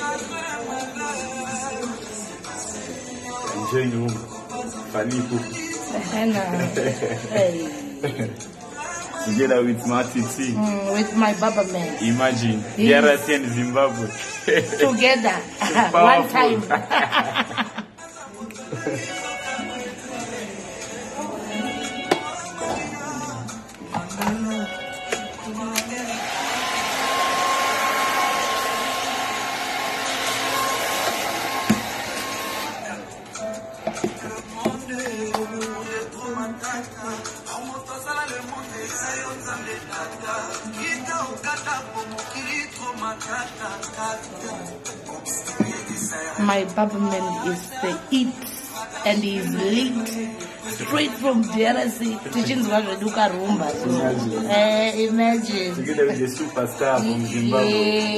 Enjoying home. Falipu. Hey. Together with Marty T. With my Baba man. Imagine. DRC and Zimbabwe. Together. One time. My Baba man is the it and he's lit straight from DRC. Teaching Duka Rumba. Imagine. Together with the superstar from Zimbabwe. Yeah.